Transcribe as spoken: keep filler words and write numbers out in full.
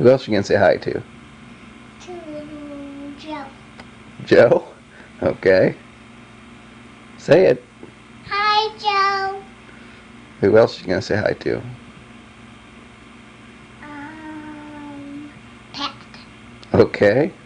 Who else you gonna say hi to? To Joe. Joe? Okay. Say it. Hi, Joe. Who else you gonna say hi to? Um, Pat. Okay.